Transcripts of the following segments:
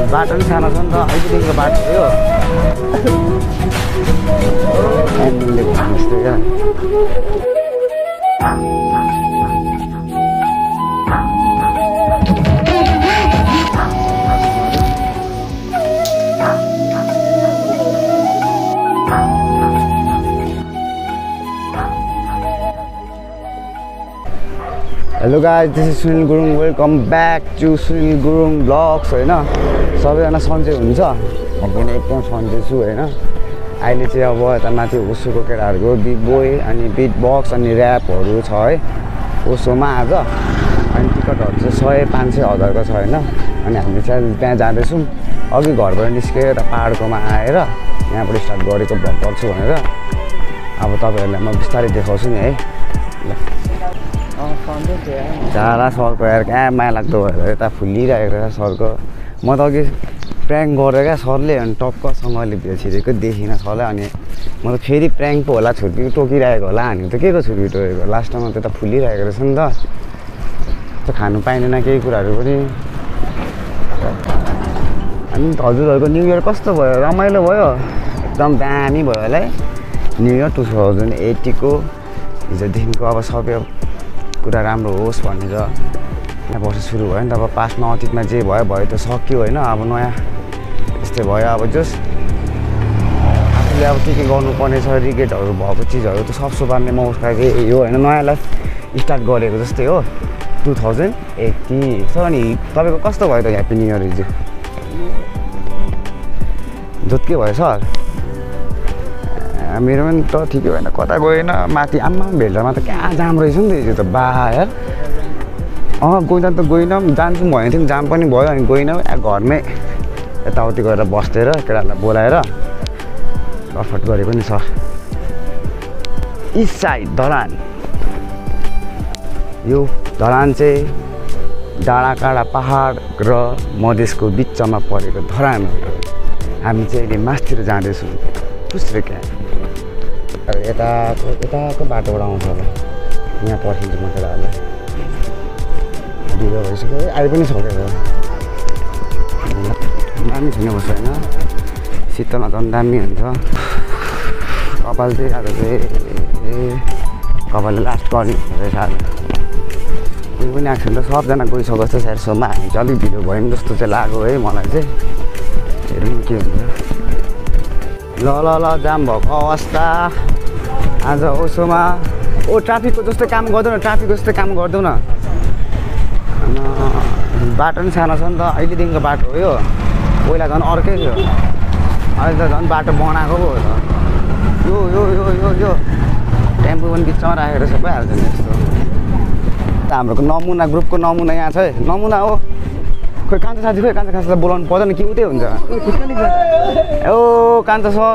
बाटो पनि सानो छ नि त अहिलेदेखिको बाटो हो एमले भन्नु क्या hello guys this is Sunil Gurung welcome back to Sunil Gurung blogs होइन सबैजना सन्चै हुन्छ म पनि एकदम सन्चै छु होइन अहिले चाहिँ अब यता माथि ओसोको केटाहरूको बिट बोय अनि बिट बक्स अनि ऱ्यापहरू छ है ओसोमा आज अनि टिकटहरू चाहिँ 100-500 छ होइन अनि हामी चाहिँ त्यहाँ जाँदैछौँ अघि घरबाट निस्केर यता पाहाडकोमा आएर यहाँबाट स्टार्ट गरेको भ्लग गर्छु भनेर अब तपाईँहरूलाई म बिस्तारै देखाउँछु नि है झाला सरको यार कहाँ माया लाग्दो भएर यता फुलिरहेको छ सरको म त अघि प्र्याङ्क गरेँ क्या सरले अनि टक्कसँगले छिरेको देखिनँ सरलाई अनि म त फेरि प्र्याङ्क पो होला छुर्पी टोकिरहेको होला हामी त के को छुर्पी टोकेको लास्टमा त यता फुलिरहेको रहेछ नि त खानु पाइँदैन केही कुराहरू पनि अनि हजुरहरूको न्यु इयर कस्तो भयो रमाइलो भयो एकदम दामी भयो होला है न्यु इयर 2080 हिजोदेखिको अब सबै कुरा राम्रो होस् भनेर नयाँ वर्ष सुरु भयो नि त अब पास्टमा अतीतमा जे भयो भयो त्यो सक्यो होइन अब नयाँ यस्तै भयो अब जस आफूले अब के गर्नुपर्ने छ रिग्रेटहरू भएको चिजहरू त सब सुधार्ने मौका यो होइन नयाँ लाइफ स्टार्ट गरेको जस्तै हो 2080 सर अनि तपाईँको कस्तो भयो त ह्याप्पी न्यु इयर हिजो जोत्के भयो सर मेरो पनि त ठिकै भएन कता गएन माथि आम्मा भेल्डामा त कहाँ जाम रहेछ नि त हिजो त बा यार गइँदा त गइनँ जान्छु भनेको थियौँ जाम पनि भयो अनि गइनँ घरमै यताउति गरेर बस्दै र केटाहरूलाई बोलाएर अफर्ट गरेको नि छ इस्ट साइड धरान यो धरान चाहिँ डाँडाकाँडा पहाड र मधेसको बिचमा परेको धरान हो हामी चाहिँ अहिले मासतिर जाँदैछौँ फुस्रे क्या यताको बाटोबाट आउँछ होला यहाँ पर्खिन्छ म केटाहरूलाई ढिलो भइसक्यो आइ पनि सकेको दामी छैन बस्छ होइन शीतलमा झन् दामी हुन्छ कपाल चाहिँ आज चाहिँ कपालले लास्ट गर्ने रहेछ आज कोही पनि आएको छैन त सबजना गइसक्यो जस्तो स्यारसम्म हामी चाहिँ अलिक ढिलो भयौँ जस्तो चाहिँ लाग्यो है मलाई चाहिँ हेरौँ के हुन्छ ल जाम भएको अवस्था आज ओसोमा ट्राफिकको जस्तै काम गर्दैन ट्राफिकको जस्तै काम गर्दैन बाटो पनि सानो छ नि त अहिलेदेखिको बाटो हो यो पहिला झन् अर्कै थियो अहिले त झन् बाटो बनाएको पो हो त यो टेम्पो पनि बिचमा राखेर चाहिँ भइहाल्छ नि यस्तो हाम्रो नमुना ग्रुपको नमुना यहाँ छ है नमुना हो खोइ कान्छा साथी खोइ कान्छा खासलाई बोलाउनु पर्दैन कि उतै हुन्छ ओ कान्छा सर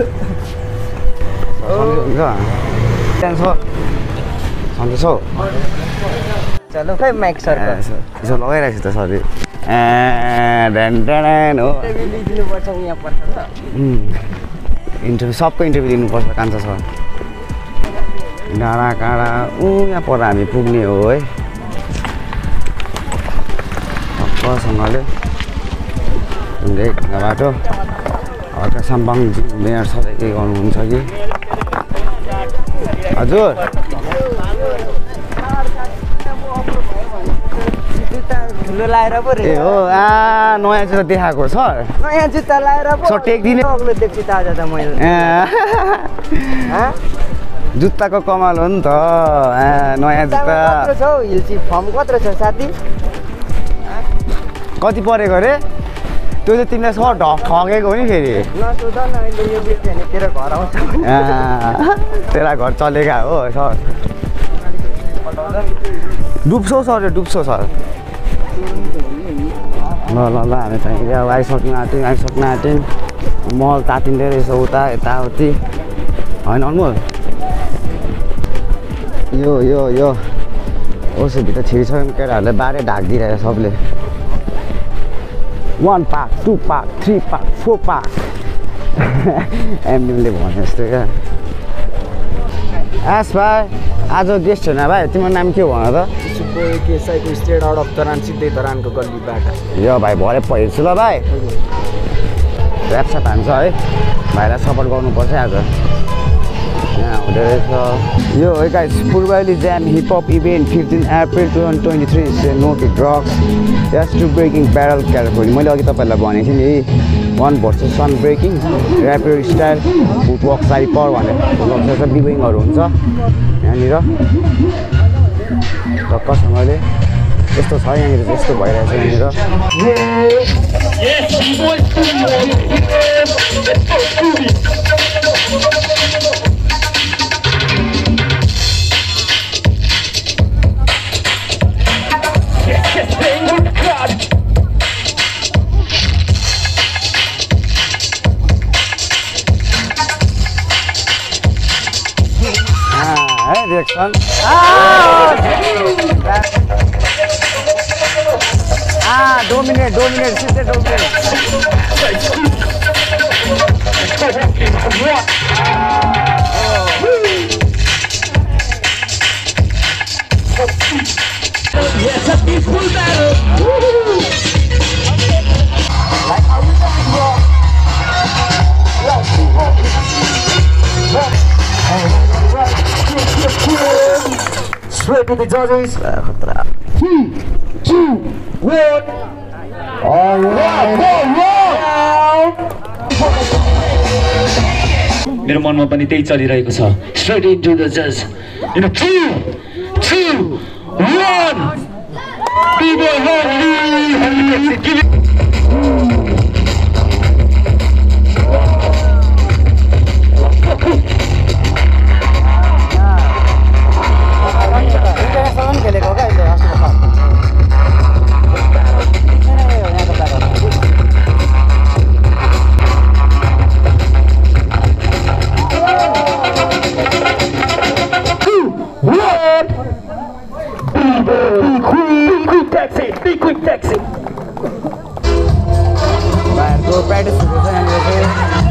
सन्चै छ चलो खै माइक सर यसो लगाइरहेको छु त सर हो इन्टरभ्यू सबको इन्टरभ्यू दिनुपर्छ कान्छा सर डाँडा काँडा यहाँ पर हामी पुग्ने हो है सँगले ढुङ्गा बाटो हल्का साम्बाङ मेयर सधैँ केही गर्नुहुन्छ कि हजुर ठुलो लाएर पो ए हो नयाँ जुत्ता देखाएको सर नयाँ जुत्ता लाएर पो सर टेक्दिने अग्लो देख्छु ताजा त मैले जुत्ताको कमाल हो नि त नयाँ जुत्ता कत्रो छ हौ हिल्ची फर्म कत्रो छ साथी कति परेको अरे त्यो चाहिँ तिमीलाई सर ठगेको हो नि फेरि नसोध न अहिले यो बेच्यो भने तेरो घर आउँछ तेरा घर चलेका हो सर डुब्छौ सर डुब्छौ सर ल हामी चाहिँ अब आइसक्नु आँट्यौँ महल तातिँदै रहेछ उता यताउति होइन अनमोल यो ओसो भित्र छिरिसक्यो केटाहरूले बारे ढाकिदिइरहेको सबले 1 पार्क 2 पार्क 3 पार्क 4 पार्क एमडीले भने जस्तो क्या एस भाइ आज गेस्ट छैन भाइ तिम्रो नाम के हो भन त सुको केसाईको स्ट्रेट आउट अफ तरान सिधै तरानको गल्ली बाटो यो भाइ भरे हेर्छु ल भाइ ऱ्यापस्याप हान्छ है भाइलाई सपोर्ट गर्नुपर्छ आज यहाँ हुँदो रहेछ यो है गाइस पूर्वाली jam hip hop event 15 April 2023 no to drugs just to breaking प्यारल क्यालिफोर्निया मैले अघि तपाईँहरूलाई भनेको थिएँ नि 1 versus 1 breaking rapid style footwork cypher भनेर बिबोइङहरू हुन्छ यहाँनिर टक्कसँगले यस्तो छ यहाँनिर यस्तो भइरहेछ रिएक्सन 2 मिनट सिधै 2 Yes, a peaceful battle. Straight to the judges. 3, 2, 1. All right. मेरो मनमा पनि त्यही चलिरहेको छ. Straight into the judge. In 3, 2, 1. People holy. Give it. Quick taxi. भाइहरूको प्र्याक्टिस हुँदैछ यहाँनिर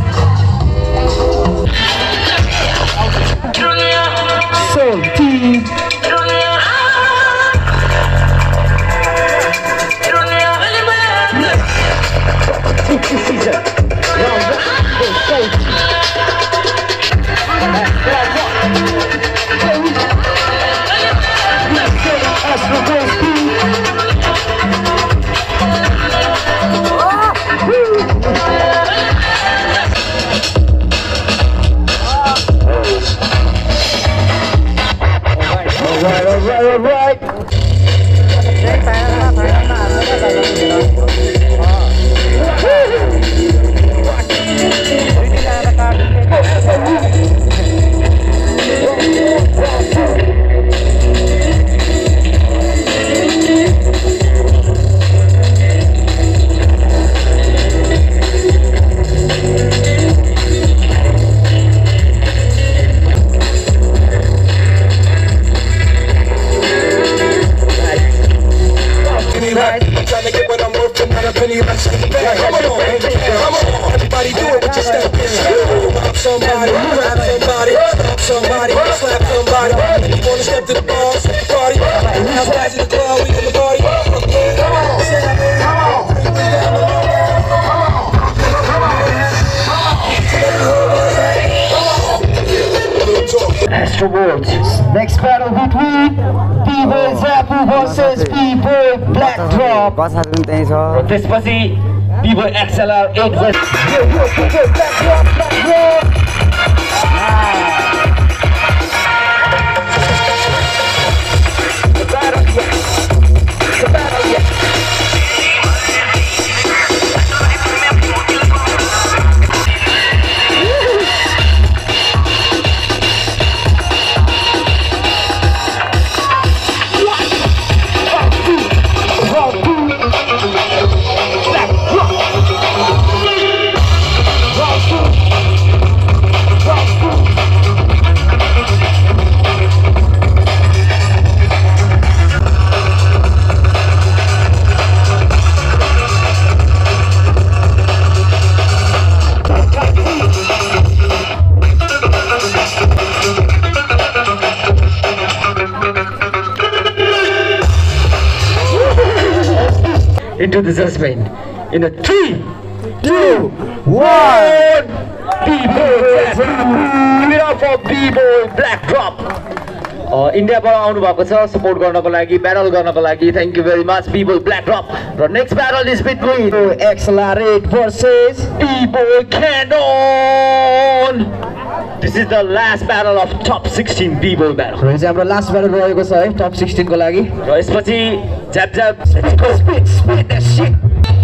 Everybody do it with your step. Rob somebody, rap somebody, stomp somebody, slap somebody. You wanna step to the bar, step the party. Who's guys in the club, we in the party. Come on, say that, baby. Astro World. Next battle between People Zapu versus People Black Drop. कसाहरू पनि त्यही छ त्यसपछि People XLR 8 versus Black Drop. into the judgment. In a 3, 2, 1. B-boy, give it up for B-boy Black Drop. इन्डियाबाट आउनु भएको छ support गर्नको लागि battle गर्नको लागि thank you very much B-boy Black Drop र next battle is between Accelerate versus B-boy Canon. This is the last battle of top 16 B-boy battle. र चाहिँ हाम्रो लास्ट ब्याटल रहेको छ है टप 16 को लागि र यसपछि ज्याप ज्याप Let's go spit that shit.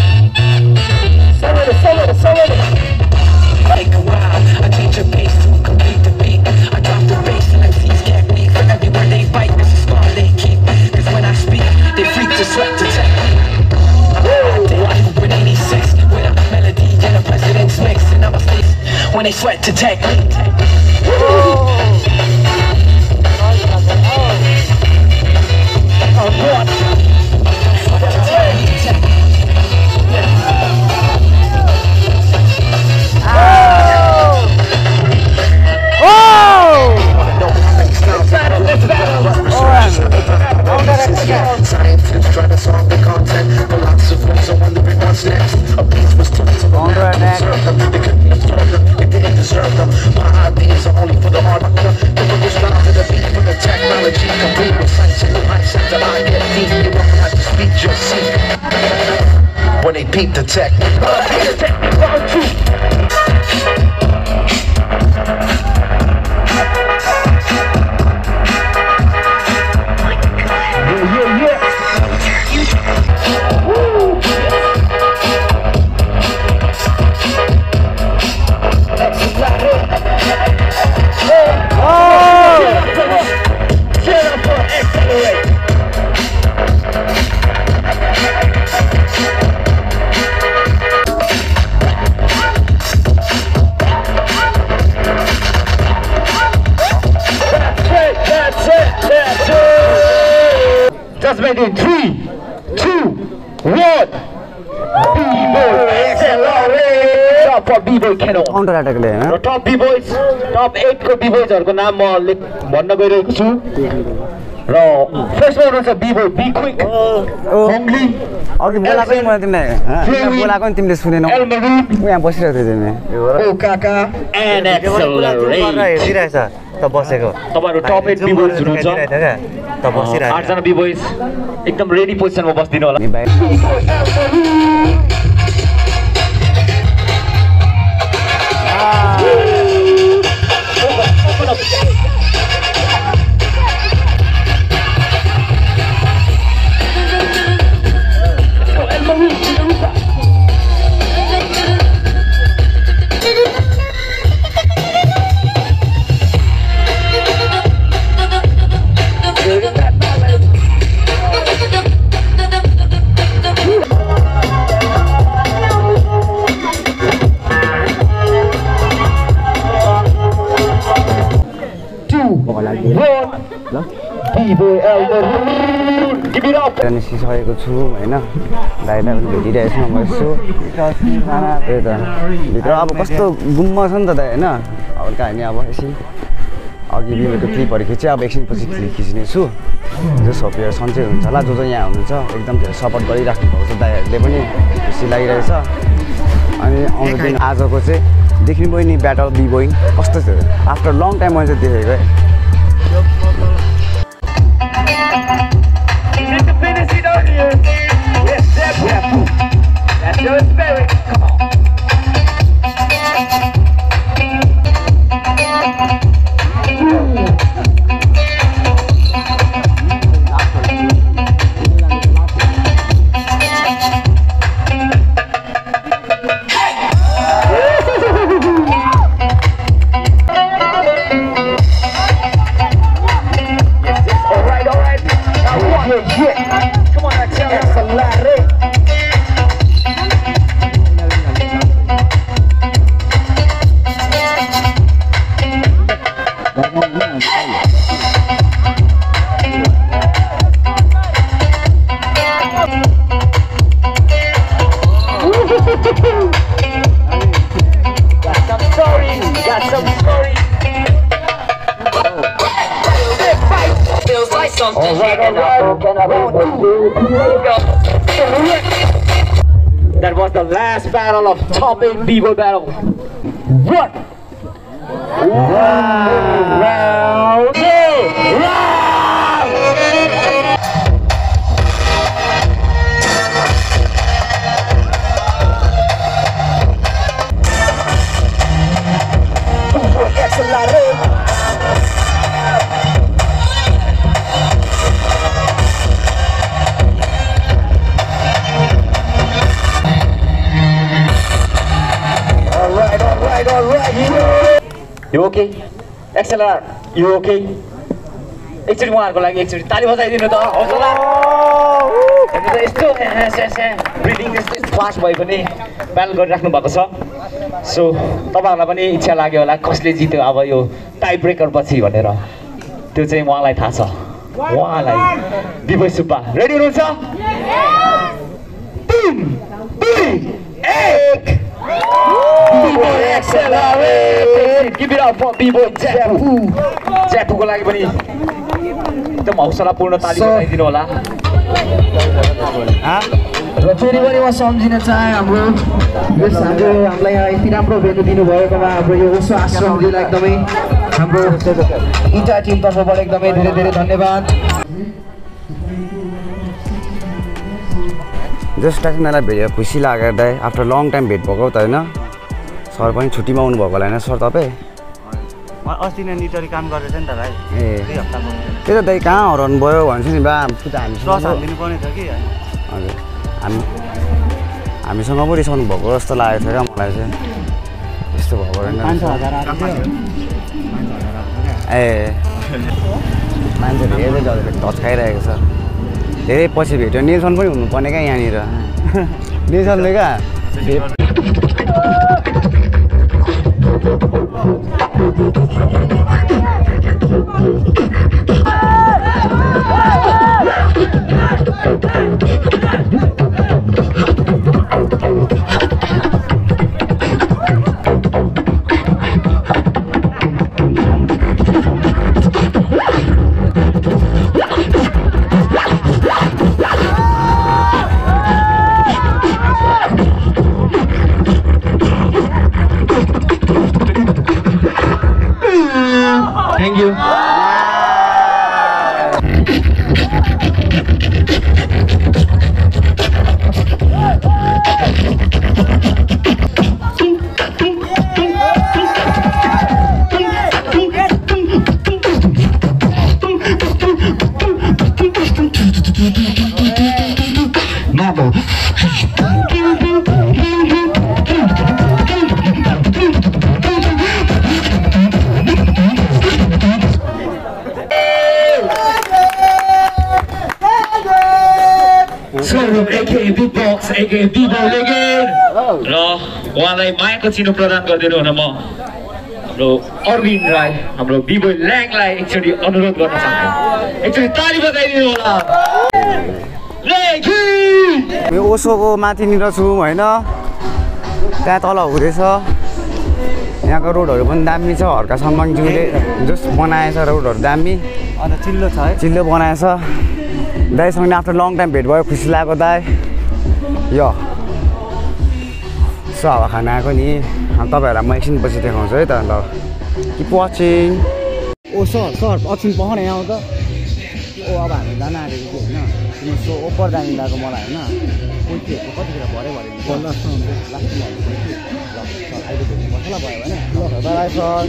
Take a while, I change your pace to complete the beat. I drop the bass and MCs can't beat. For every word they bite, this is small they keep. Cause when I speak, they freak to sweat to tech. They like with 86 with a melody and a president's mix. And I'm a face when they sweat to tech. Scientists try to solve the content. Philosophers are wondering what's next. A piece was told to them, observe them. They couldn't absorb them, they didn't deserve them. My ideas are only for the hardcore. They will respond to the beat for the technology. Complete with science and new mindset that I get deep. You won't have to speak, just see. When they peep the tech. Judgment in 3, 2, 1. B-boy accelerate. Top for B-boy Canon. Counter अट्याकले हैन र top B-boys, top 8 को B-boysहरुको नाम म भन्न गइरहेको छु र फर्स्टमा हुनुहुन्छ B-boy Be Quick, Hongli, अघि बोलाको नि मैले तिमीलाई बोलाको नि तिमीले सुनेनौ Elmaroon, म यहाँ बसिरहेको थिएँ तिमी Oh Kaka, and Accelerate. हेरिरहेछ त बसेको तपाईहरु टप 8 B-boys हुनुहुन्छ त बसिरहेको 8 जना B-boys एकदम रेडी पोजिसनमा बस्दिनु होला नि भाइ B-boy Elmaroon, give it up. निस्किसकेको छु हैन दाइलाई पनि भेटिरहेछु म यसो त्यही त भित्र अब कस्तो गुम्म छ नि त दाइ हैन अब कहानी अब एकछिन अघि बिमेको क्लिपहरू खिचेँ अब एकछिनपछि क्लिप खिच्ने छु जो सबैहरू सन्चै हुन्छ होला जो यहाँ हुनुहुन्छ एकदम धेरै सपोर्ट गरिराख्नु भएको छ दाइहरूले पनि खुसी लागिरहेछ अनि आउँदो दिन आजको चाहिँ देख्नु भयो नि ब्याटल B-boy कस्तो थियो आफ्टर लङ टाइम मैले चाहिँ देखेको है That's your spirit. Come on. was the last battle of top 8 b-boy battle. What? Round 2! You okay? XLR, you okay? एकचोटि उहाँहरूको लागि एकचोटि ताली बजाइदिनु त हौसला यस्तो ब्रिदिङ त्यस्तो फास्ट भए पनि प्यानल गरिराख्नु भएको छ सो तपाईँहरूलाई पनि इच्छा लाग्यो होला कसले जित्यो अब यो टाई ब्रेकर पछि भनेर त्यो चाहिँ उहाँलाई थाहा छ उहाँलाई बिबोय सुब्बा रेडी हुनुहुन्छ 3 2 1 B-boy accelerate. Give it up for B-boy Japu. Japu को लागि पनि एकदम हौसलापूर्ण ताली बजाइदिनु होला र फेरि पनि म सम्झिन चाहे हाम्रो हामीलाई यहाँ यति राम्रो भेन्यु दिनुभएकोमा हाम्रो यो ओसो आश्रमजीलाई एकदमै हाम्रो इन्टायर टिम तर्फबाट एकदमै धेरै धेरै धन्यवाद जस्ट मलाई भेटेर खुसी लाग्यो दाइ आफ्टर लङ टाइम भेट भएको त होइन सर पनि छुट्टीमा आउनु भएको होला होइन सर तपाईँ अस्ति नै निटरी काम गर्दैछ नि त भाइ ए त्यही त दाइ कहाँ हराउनु भयो भन्छ नि बा कि त हामीसँग दिनुपर्ने थियो कि हजुर हामीसँग पो रिसाउनु भएको जस्तो लागेको थियो क्या मलाई चाहिँ यस्तो भएको रहेन ए मान्छेले हेर्दै जहिले टच खाइरहेको छ धेरै पछि भेट्यो नेल्सन पनि हुनुपर्ने क्या यहाँनिर नेल्सनले क्या Thank you. aka Big Box, aka B-boy Legend र उहाँलाई मायाको चिनो प्रदान गरिदिनु हुन म हाम्रो अरविन्द राई हाम्रो B-boy ल्याङलाई एकचोटि अनुरोध गर्न चाहन्छु एकचोटि ताली बजाइदिनु होला यो ओसोको माथिनिर छु होइन त्यहाँ तल हुँदैछ यहाँको रोडहरू पनि दामी छ हर्का सम्माङज्यूले जस बनाएछ रोडहरू दामी अन्त चिल्लो छ है चिल्लो बनाएछ दाइसँग आफ्टर लङ टाइम भेट भयो खुसी लाग्यो दाइ यो सो हावा खाना आएको नि तपाईँहरूलाई म एकछिनपछि देखाउँछु है त ल किप वाचिङ ओ सर एकछिन पखाउने यहाँ त ओ अब हामी जान आँटेको कि होइन तिमी सो ओपर जानु लगाएको मलाई होइन कोही केको कतिखेर भरे लास्टमा अहिले भेट्नु पर्छ भयो भने बाई सर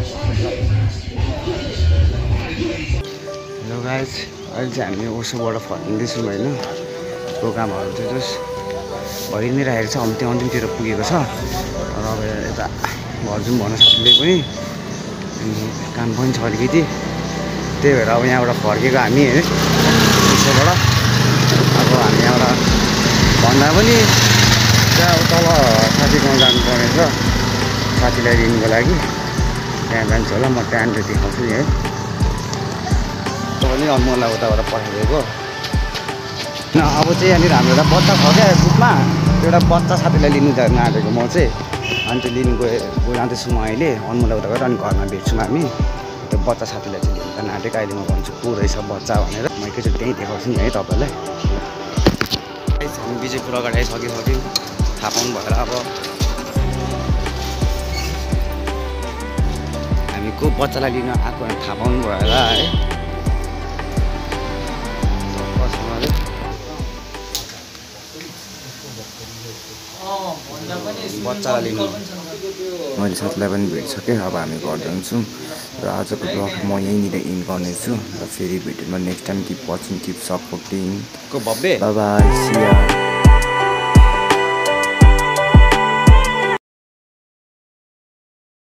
हेलो गाइज अहिले चाहिँ हामी ओसोबाट फर्किँदैछौँ होइन प्रोग्रामहरू चाहिँ जस्ट भरि नै राखेको छ त्यो अन्तिमतिर पुगेको छ र अब यता घर जाउँ भन्न सकिँदै पनि अनि काम पनि छ अलिकति त्यही भएर अब यहाँबाट फर्केको हामी होइन ओसोबाट अब हामी यहाँबाट भन्दा पनि त्यहाँ तल साथीकोमा जानुपर्ने छ साथीलाई लिनुको लागि त्यहाँ जान्छु होला म त्यहाँनिर देखाउँछु नि है पनि मलाई उताबाट पठाइदिएको अब चाहिँ यहाँनिर हाम्रो एउटा बच्चा छ क्या ग्रुपमा त्यो एउटा बच्चा साथीलाई लिनु जानु आँटेको म चाहिँ अनि त्यो लिनु जाँदैछु म अहिले अनमोलाई उता गएर अनि घरमा भेट्छौँ हामी त्यो बच्चा साथीलाई चाहिँ लिनु जानु आँटेको अहिले म भन्छु को रहेछ बच्चा भनेर म एकैचोटि त्यहीँ देखाउँछु नि है तपाईँलाई हामी बिजेपुर अगाडि आइसक्यौँ थाहा पाउनु भएर अब हामी को बच्चालाई लिन आएको थाहा पाउनु भयो होला है बच्चालाई लिनु मैले साथीलाई पनि भेटिसकेँ अब हामी घर जान्छौँ र आजको ब्लग म यहीँनिर इन्ड गर्नेछु र फेरि भेटेर next time keep watching keep supporting bye by